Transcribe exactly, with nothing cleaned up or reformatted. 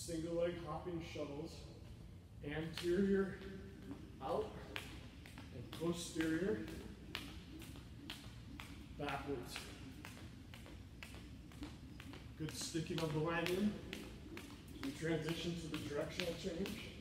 single leg hopping shuttles, anterior out and posterior backwards. Good sticking of the line in. We transition to the directional change.